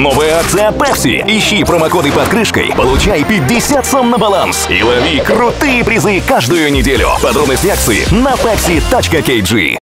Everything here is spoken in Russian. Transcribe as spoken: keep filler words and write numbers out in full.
Новая акция от Pepsi. Ищи промокоды под крышкой, получай пятьдесят сом на баланс и лови крутые призы каждую неделю. Подробности акции на пепси точка кей джи.